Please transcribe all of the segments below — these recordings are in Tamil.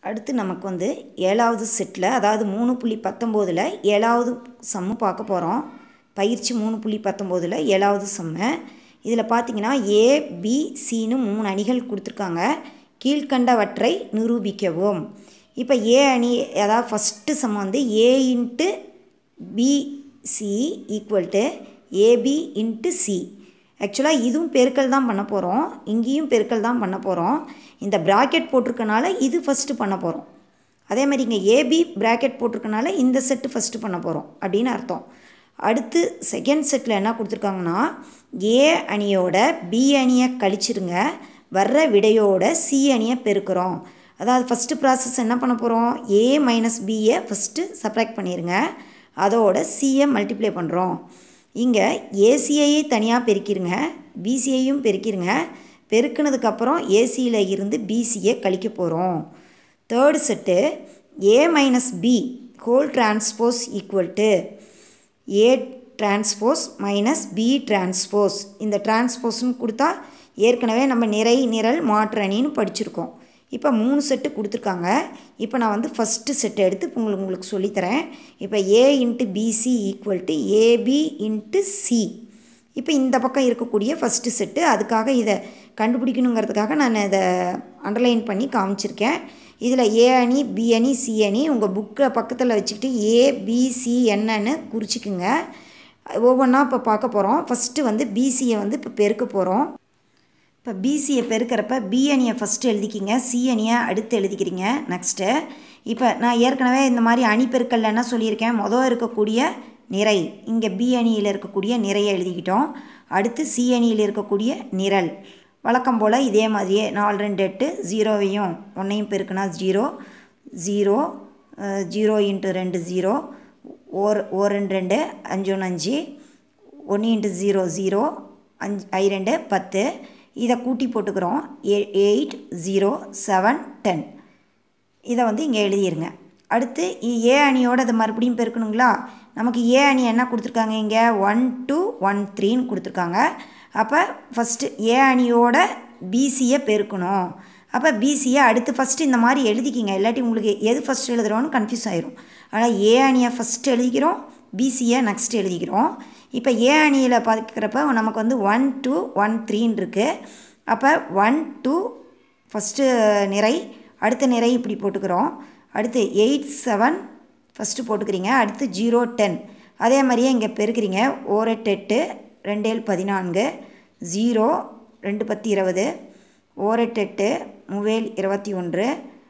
அடுத்து நமக்கு வந்து 7வது செட்டில் அதாவது 3.19ல் 7வது சம்மு பார்க்க போகிறோம். பயிற்சி 3.19ல் 7வது சம்மு. இதில் பார்த்தீங்கன்னா ஏபிசின்னு 3 அணிகள் கொடுத்துருக்காங்க. கீழ்கண்டவற்றை நிரூபிக்கவும். இப்போ ஏ அணி அதாவது ஃபஸ்ட்டு சம் வந்து A into BC equal to AB into C. ஆக்சுவலாக இதுவும் பெருக்கல் தான் பண்ண போகிறோம், இங்கேயும் பெருக்கல் தான் பண்ண போகிறோம். இந்த ப்ராக்கெட் போட்டிருக்கனால இது ஃபஸ்ட்டு பண்ண போகிறோம். அதே மாதிரி இங்கே ஏபி ப்ராக்கெட் போட்டிருக்கனால இந்த செட்டு ஃபஸ்ட்டு பண்ண போகிறோம் அப்படின்னு அர்த்தம். அடுத்து செகண்ட் செட்டில் என்ன கொடுத்துருக்காங்கன்னா ஏ அணியோட பி அணியை கழிச்சிருங்க, வர்ற விடையோட சி அணியை பெருக்கிறோம். அதாவது ஃபஸ்ட்டு ப்ராசஸ் என்ன பண்ண போகிறோம், ஏ மைனஸ் பியை ஃபஸ்ட்டு சப்ராக்ட் பண்ணிடுங்க, அதோட சியை மல்டிப்ளை பண்ணுறோம். இங்கே ஏசிஐயை தனியாக பெருக்கிடுங்க, பிசிஐயும் பெருக்கிடுங்க. பெருக்கினதுக்கப்புறம் ஏசியில் இருந்து பிசியை கழிக்க போகிறோம். Third set A minus B whole transpose equal to A transpose minus B transpose. இந்த டிரான்ஸ்போஸ்ன்னு கொடுத்தா ஏற்கனவே நம்ம நிறை நிரல் மாற்றணின்னு படிச்சிருக்கோம். இப்போ 3 செட்டு கொடுத்துருக்காங்க. இப்போ நான் வந்து ஃபஸ்ட்டு செட்டை எடுத்து உங்களுக்கு சொல்லித்தரேன். இப்போ A into BC equal to AB into C. இப்போ இந்த பக்கம் இருக்கக்கூடிய ஃபஸ்ட்டு செட்டு, அதுக்காக இதை கண்டுபிடிக்கணுங்கிறதுக்காக நான் இதை அண்டர்லைன் பண்ணி காமிச்சிருக்கேன். இதில் ஏ அணி பி அணி சி அணி உங்கள் புக்கை பக்கத்தில் வச்சுக்கிட்டு ஏபிசி என்னன்னு குறிச்சிக்குங்க. ஒவ்வொன்றா இப்போ பார்க்க போகிறோம். ஃபஸ்ட்டு வந்து பிசியை வந்து இப்போ பெருக்க போகிறோம். இப்போ பிசியை பெருக்கிறப்ப பி அணியை ஃபஸ்ட்டு எழுதிக்கிங்க, சி அணியை அடுத்து எழுதிக்கிறீங்க. நெக்ஸ்ட்டு இப்போ நான் ஏற்கனவே இந்த மாதிரி அணி பெருக்கல்ல என்ன சொல்லியிருக்கேன், மொதல் இருக்கக்கூடிய நிறை, இங்கே பி அணியில் இருக்கக்கூடிய நிறையை எழுதிக்கிட்டோம். அடுத்து சி அணியில் இருக்கக்கூடிய நிரல். வழக்கம் போல் இதே மாதிரியே 4 2 8 0வையும் 1ஐயும் பெருக்குனா 0 0 0 இன்ட்டு 2 0 1 2 2 5 1 5 1 இன்ட்டு 0 0 5 I 2 10. இதை கூட்டி போட்டுக்கிறோம். 8 0 7 10. இதை வந்து இங்கே எழுதிடுங்க. அடுத்து ஏ அணியோடு அதை மறுபடியும் பெருக்கணுங்களா. நமக்கு ஏ அணி என்ன கொடுத்துருக்காங்க, இங்கே 1 2 1 3ன்னு கொடுத்துருக்காங்க. அப்போ ஃபஸ்ட்டு ஏ அணியோட பிசியை பெருக்கணும். அப்போ பிசியை அடுத்து ஃபஸ்ட்டு இந்த மாதிரி எழுதிக்கிங்க, இல்லாட்டி உங்களுக்கு எது ஃபஸ்ட்டு எழுதுகிறோன்னு கன்ஃபியூஸ் ஆயிரும். ஆனால் ஏ அணியை ஃபஸ்ட்டு எழுதிக்கிறோம், பிசியை நெக்ஸ்ட் எழுதிக்கிறோம். இப்போ ஏ அணியில் பார்க்குறப்ப நமக்கு வந்து 1 2 1 3ன்னு இருக்குது. அப்போ 1 2 ஃபஸ்ட்டு நிறை, அடுத்த நிறை இப்படி போட்டுக்கிறோம். அடுத்து 8 7 ஃபஸ்ட்டு போட்டுக்கிறீங்க. அடுத்து 0 10. அதே மாதிரியே இங்கே பெருக்கிறீங்க. 1 8 8 2 14 0 2 10 20 1 8 3 21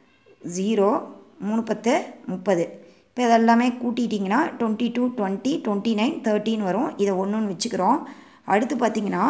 0 3 10 30. இப்போ இதெல்லாமே கூட்டிட்டிங்கன்னா 22 20 29 13 வரும். இதை ஒன்றுன்னு வச்சுக்கிறோம். அடுத்து பார்த்திங்கன்னா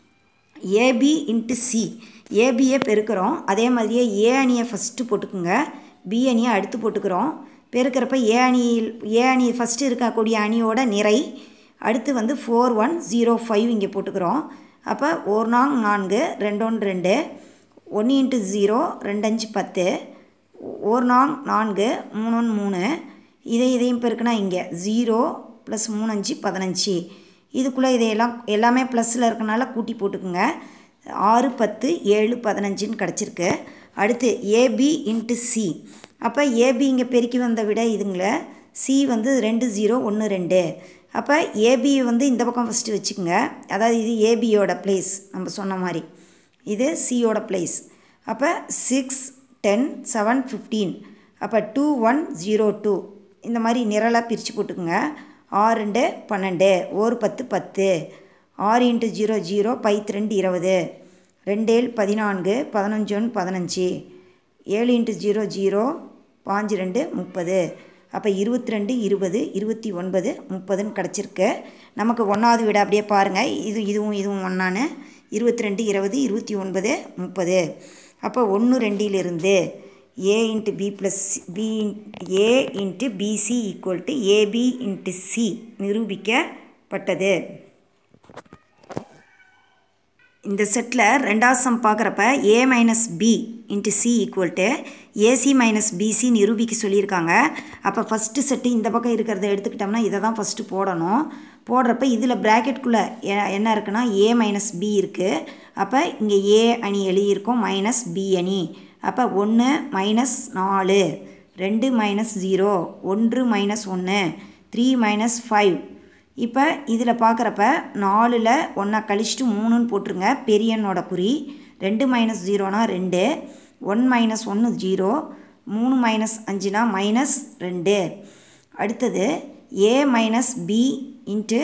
ஏபி இன்ட்டு சி, ஏபியை பெருக்கிறோம். அதே மாதிரியே ஏ அணியை ஃபஸ்ட்டு போட்டுக்குங்க, பி அணியை அடுத்து போட்டுக்கிறோம். பெருக்கிறப்ப ஏ அணி ஃபஸ்ட்டு இருக்கக்கூடிய அணியோட நிறை, அடுத்து வந்து 4 1 0 5 இங்கே போட்டுக்கிறோம். அப்போ 1 நாங் 4 2 1 2 1 இன்ட்டு 0 2 5 10 1 நாங் 4 3 1 3. இதையும் பெருக்குனா இங்கே 0 + 3 5 15. இதுக்குள்ளே இதையெல்லாம் எல்லாமே ப்ளஸில் இருக்கனால கூட்டி போட்டுக்குங்க. 6 10 7 15ன்னு கிடச்சிருக்கு. அடுத்து ஏபி இன்ட்டு சி. அப்போ ஏபி இங்கே பெருக்கி வந்த விட இதுங்கள, சி வந்து 2 0 1 2. அப்போ ஏபி வந்து இந்த பக்கம் ஃபஸ்ட்டு வச்சுக்கோங்க. அதாவது இது ஏபியோட பிளேஸ், நம்ம சொன்ன மாதிரி இது சியோட பிளேஸ். அப்போ 6 10 7 15. அப்போ 2 1 0 2 இந்த மாதிரி நிரலாக பிரித்து போட்டுக்குங்க. 6 2 12 1 10 10 6 இன்ட்டு 0 0 5 2 20 2 7 14 15 1 15 7 இன்ட்டு 0 0 5 2 30. அப்போ 22 20 29 30ன்னு கிடச்சிருக்கு. நமக்கு ஒன்றாவது விட அப்படியே பாருங்கள், இதுவும் ஒன்றான்னு 22 20 29 30. அப்போ 1 2லிருந்து A into B plus B A into BC equal to AB into C நிரூபிக்கப்பட்டது. இந்த செட்டில் ரெண்டாவது சம் பார்க்குறப்ப A minus B into C equal to AC minus BC நிரூபிக்க சொல்லியிருக்காங்க. அப்போ ஃபஸ்ட்டு செட்டு இந்த பக்கம் இருக்கிறத எடுத்துக்கிட்டோம்னா இதை தான் ஃபஸ்ட்டு போடணும். போடுறப்ப இதில் ப்ராக்கெட்டுக்குள்ளே என்ன இருக்குன்னா ஏ மைனஸ் பி இருக்குது. அப்போ இங்கே ஏ அணி எழுதியிருக்கோம் மைனஸ் பி அணி. அப்போ 1 மைனஸ் 4, 2 மைனஸ் 0, 1 மைனஸ் 1, 3 மைனஸ் 5. இப்போ இதில் பார்க்குறப்ப 4ல் 1 கழிச்சிட்டு 3ன்னு போட்டுருங்க, பெரிய எண்ணோட குறி. 2 மைனஸ் 0னா 2, 1 மைனஸ் 1 0, 3 மைனஸ் 5னா மைனஸ் 2. அடுத்தது a minus b into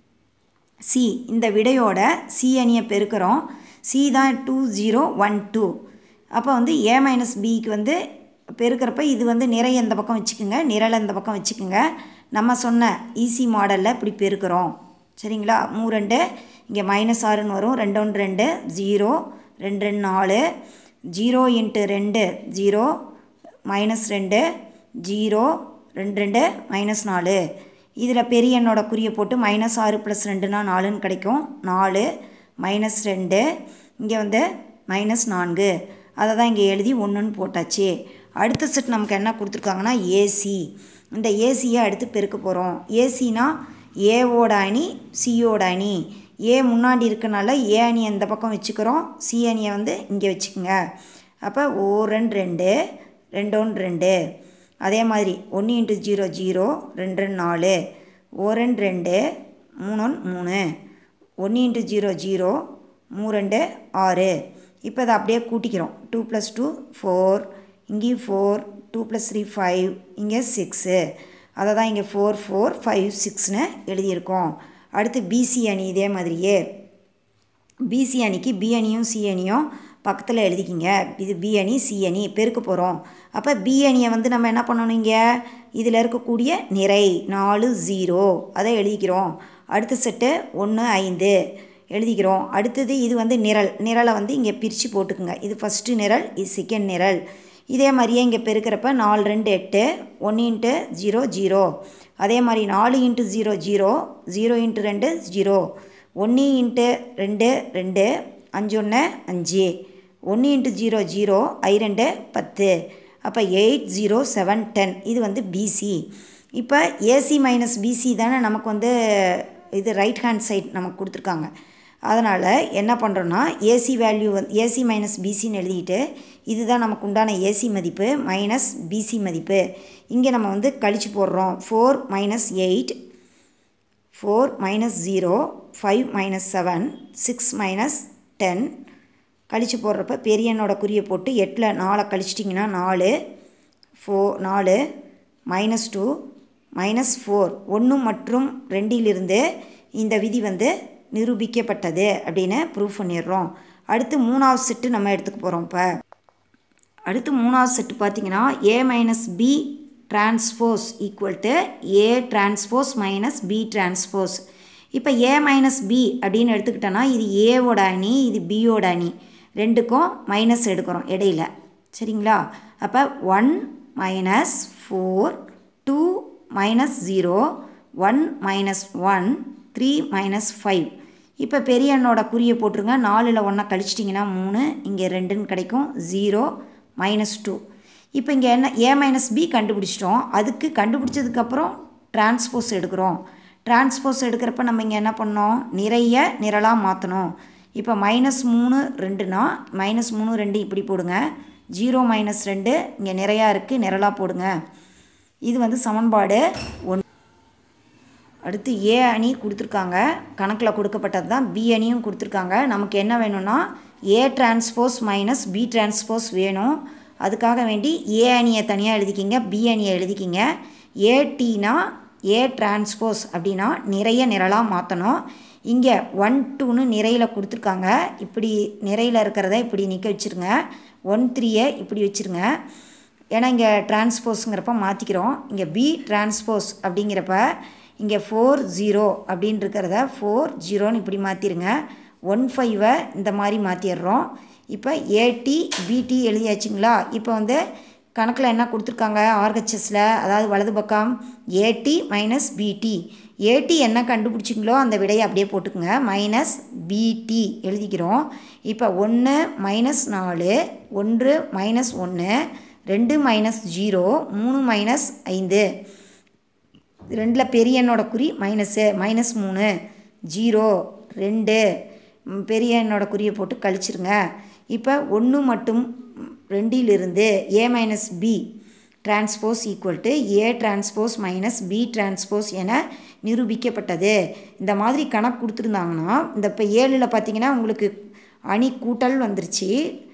C, இந்த விடையோட சி அணியை பெருக்கிறோம். சி தான் 2 0 1 2. அப்போ வந்து a மைனஸ் பிக்கு வந்து பெருக்கிறப்ப இது வந்து நிறை இந்த பக்கம் வச்சுக்குங்க, நிரலை இந்த பக்கம் வச்சுக்குங்க. நம்ம சொன்ன ஈஸி மாடலில் இப்படி பெருக்கிறோம். சரிங்களா? 3 2 இங்கே மைனஸ் 6ன்னு வரும். 2 1 2 0, 2 2 4, 0 இன்ட்டு 2 0, மைனஸ் 2 0, 2 2 மைனஸ் 4. இதில் பெரிய எண்ணோட குறியை போட்டு மைனஸ் 6 ப்ளஸ் 2னா 4ன்னு கிடைக்கும். 4 மைனஸ் 2, இங்கே வந்து மைனஸ் 4. அதை தான் இங்கே எழுதி 1ன்னு போட்டாச்சு. அடுத்த செட் நமக்கு என்ன கொடுத்துருக்காங்கன்னா ஏசி. இந்த ஏசியை அடுத்து பெருக்க போகிறோம். ஏசினா ஏவோட அணி சியோட அணி. ஏ முன்னாடி இருக்கனால ஏ அணியை இந்த பக்கம் வச்சுக்கிறோம், சி அணியை வந்து இங்கே வச்சுக்கோங்க. அப்போ 1 2 2, 2 1 2. அதே மாதிரி 1 இன்ட்டு 0 0, 2 2 4, 1 2 2, 3 1 3, 1 இன்ட்டு 0 0, 3 2 6. இப்போ அதை அப்படியே கூட்டிக்கிறோம். 2 + 2 4, இங்கேயும் 4, 2 + 3 5, இங்கே 6. அதை தான் இங்கே 4 4 5 6ன்னு எழுதியிருக்கோம். அடுத்து பிசி அணி இதே மாதிரியே. பிசி அணிக்கு பி அணியும் சி அணியும் பக்கத்தில் எழுதிக்கிங்க. இது பி அணி சி அணி பெருக்க போகிறோம். அப்போ பி அணியை வந்து நம்ம என்ன பண்ணணும், இங்கே இதில் இருக்கக்கூடிய நிறை 4 0 அதை எழுதிக்கிறோம். அடுத்த செட்டு 1 5 எழுதிக்கிறோம். அடுத்தது இது வந்து நிரலை வந்து இங்கே பிரித்து போட்டுக்குங்க. இது ஃபஸ்ட்டு நிரல், இது செகண்ட் நிரல். இதே மாதிரியே இங்கே பெருக்கிறப்ப 4 2 8, 1 இன்ட்டு 0 0. அதே மாதிரி 4 into 0 0, 0 into 2 0, 1 into 2 2, 5 1 5, 1 into 0 0, I 2 10. அப்போ 8 0 7 10. இது வந்து பிசி. இப்போ ஏசி மைனஸ் பிசி தானே நமக்கு வந்து இது ரைட் ஹேண்ட் சைட் நமக்கு கொடுத்துருக்காங்க. அதனால் என்ன பண்ணுறோன்னா ஏசி வேல்யூ வந்து ஏசி மைனஸ் பிசின்னு எழுதிட்டு இதுதான் நமக்கு உண்டான ஏசி மதிப்பு மைனஸ் பிசி மதிப்பு. இங்கே நம்ம வந்து கழிச்சு போடுறோம். 4 மைனஸ் 8, 4 மைனஸ் 0, 5 மைனஸ் 7, 6 மைனஸ் 10. கழிச்சு போடுறப்ப பெரிய எண்ணோட குறியை போட்டு 8ல் 4 கழிச்சிட்டிங்கன்னா 4 4 மைனஸ் 2 மைனஸ் 4. 1 மற்றும் 2லிருந்து இந்த விதி வந்து நிரூபிக்கப்பட்டது அப்படின்னு ப்ரூஃப் பண்ணிடுறோம். அடுத்து 3வது செட்டு நம்ம எடுத்துக்க போகிறோம். இப்போ அடுத்து 3வது செட்டு பார்த்திங்கன்னா A minus B transpose equal to A transpose minus B transpose. இப்போ ஏ மைனஸ் பி அப்படின்னு எடுத்துக்கிட்டோன்னா இது ஏவோட அணி, இது பியோட அணி. ரெண்டுக்கும் மைனஸ் எடுக்கிறோம் இடையில. சரிங்களா? அப்போ 1 மைனஸ் 4, 2 மைனஸ் 0, 1 மைனஸ் 1, 3 மைனஸ் 5. இப்போ பெரிய எண்ணோட குறியை போட்டுருங்க. 4ல் 1 கழிச்சிட்டிங்கன்னா 3, இங்கே 2ன்னு கிடைக்கும். 0 மைனஸ் 2. இப்போ இங்கே என்ன ஏ மைனஸ் பி கண்டுபிடிச்சிட்டோம். அதுக்கு கண்டுபிடிச்சதுக்கப்புறம் டிரான்ஸ்போஸ் எடுக்கிறோம். டிரான்ஸ்போஸ் எடுக்கிறப்ப நம்ம இங்கே என்ன பண்ணோம், நிறைய நிரலாக மாற்றணும். இப்போ மைனஸ் 3 2னா மைனஸ் 3 2 இப்படி போடுங்க. 0 மைனஸ் 2 இங்கே நிறையா இருக்குது, நிரலாக போடுங்க. இது வந்து சமன்பாடு 1. அடுத்து ஏ அணி கொடுத்துருக்காங்க, கணக்கில் கொடுக்கப்பட்டது தான். பி அணியும் கொடுத்துருக்காங்க. நமக்கு என்ன வேணும்னா A transpose minus B transpose வேணும். அதுக்காக வேண்டி ஏ அணியை தனியாக எழுதிக்கிங்க, பி அணியை எழுதிக்கிங்க. ஏடினா ஏ டிரான்ஸ்போஸ் அப்படின்னா நிறைய நிரலாக மாற்றணும். இங்கே 1 2ன்னு நிறையில் கொடுத்துருக்காங்க. இப்படி நிறையில் இருக்கிறத இப்படி நிற்க வச்சுருங்க. 1 3யை இப்படி வச்சுருங்க. ஏன்னா இங்கே டிரான்ஸ்போஸுங்கிறப்ப மாற்றிக்கிறோம். இங்கே பி டிரான்ஸ்போஸ் அப்படிங்கிறப்ப இங்கே 4 0 அப்படின்னு இருக்கிறத 4 0ன்னு இப்படி மாற்றிடுங்க. 1 5ஐ இந்த மாதிரி மாற்றிடுறோம். இப்போ ஏடி பிடி எழுதியாச்சுங்களா? இப்போ வந்து கணக்கில் என்ன கொடுத்துருக்காங்க ஆர்ஹெச்எஸில், அதாவது வலது பக்கம் ஏடி மைனஸ் பிடி. ஏடி என்ன கண்டுபிடிச்சிங்களோ அந்த விடையை அப்படியே போட்டுக்குங்க. மைனஸ் பிடி எழுதிக்கிறோம். இப்போ 1 மைனஸ் 4, 1 மைனஸ் 1, 2 மைனஸ் 0, 3 மைனஸ் 5. 2ல் பெரிய எண்ணோட குறி மைனஸு, மைனஸ் 3 0 2 பெரிய எண்ணோட குறியை போட்டு கழிச்சிருங்க. இப்போ 1 மற்றும் ரெண்டிலிருந்து A minus B transpose equal to A transpose minus B transpose என நிரூபிக்கப்பட்டது. இந்த மாதிரி கணக்கு கொடுத்துருந்தாங்கன்னா இந்த இப்போ 7ல் பார்த்தீங்கன்னா உங்களுக்கு அணி கூட்டல் வந்துருச்சு,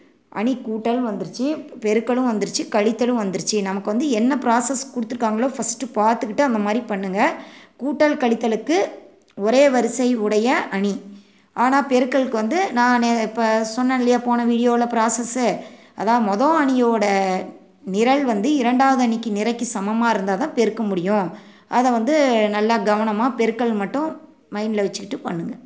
பெருக்கலும் வந்துருச்சு, கழித்தலும் வந்துருச்சு. நமக்கு வந்து என்ன ப்ராசஸ் கொடுத்துருக்காங்களோ ஃபஸ்ட்டு பார்த்துக்கிட்டு அந்த மாதிரி பண்ணுங்கள். கூட்டல் கழித்தலுக்கு ஒரே வரிசை உடைய அணி, ஆனால் பெருக்கலுக்கு வந்து நான் இப்போ சொன்னேன் இல்லையா போன வீடியோவில் ப்ராசஸ்ஸு, அதான் மொதல் அணியோட நிரல் வந்து இரண்டாவது அணிக்கு நிறைக்கு சமமாக இருந்தால் தான் பெருக்க முடியும். அதை வந்து நல்லா கவனமாக பெருக்கல் மட்டும் மைண்டில் வச்சுக்கிட்டு பண்ணுங்கள்.